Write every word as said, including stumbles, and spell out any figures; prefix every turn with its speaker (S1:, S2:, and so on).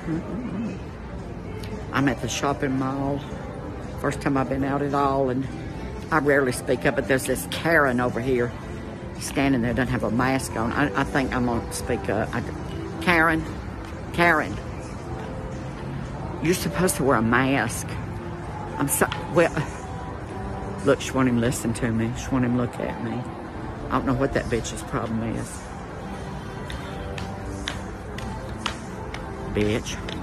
S1: Mm-hmm. I'm at the shopping mall. First time I've been out at all, and I rarely speak up, but there's this Karen over here standing there, doesn't have a mask on. I, I think I'm gonna speak up. I, Karen, Karen, you're supposed to wear a mask. I'm so, well, look, she won't even listen to me. She won't even look at me. I don't know what that bitch's problem is. Bitch.